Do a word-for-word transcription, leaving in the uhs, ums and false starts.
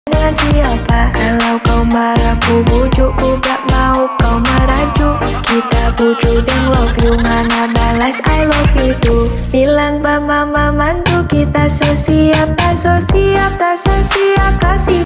dengan siapa? Kalau kau marah ku bujuk, ku gak mau kau merajuk. Kita bujuk dan love you, mana balas I love you too. Bilang ba mama mantu kita so siap, tak so siap, tak so siap kasih